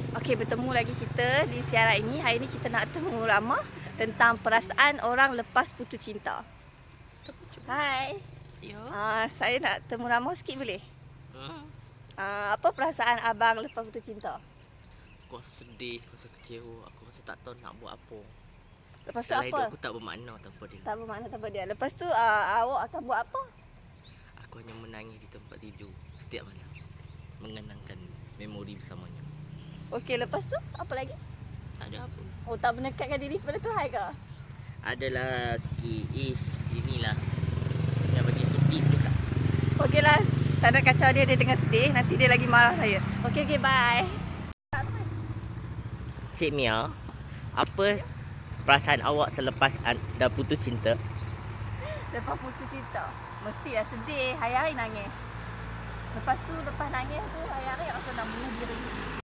Okey, bertemu lagi kita di siaran ini. Hari ini kita nak temu Ramah tentang perasaan orang lepas putus cinta. Hai. Ya. Saya nak temu Ramah sikit boleh? Apa perasaan abang lepas putus cinta? Aku rasa sedih, aku rasa kecewa, aku rasa tak tahu nak buat apa. Lepas tu Dalam apa? hidup aku tak bermakna tanpa dia. Tak bermakna tanpa dia. Lepas tu awak akan buat apa? Aku hanya menangis di tempat tidur setiap malam, mengenangkan memori bersamanya. Okey, lepas tu apa lagi? Tak ada apa. Oh, tak mendekatkan diri kepada Tuhan ke? Adalah sikit inilah yang bagi aku tip tu tak. Okeylah. Tak nak kacau dia tengah sedih. Nanti dia lagi marah saya. Okey, bye. Cik Mia, apa perasaan awak selepas dah putus cinta? Lepas putus cinta, mestilah sedih. Hari-hari nangis. Lepas tu, lepas nangis tu, hari-hari rasa nak bunuh diri.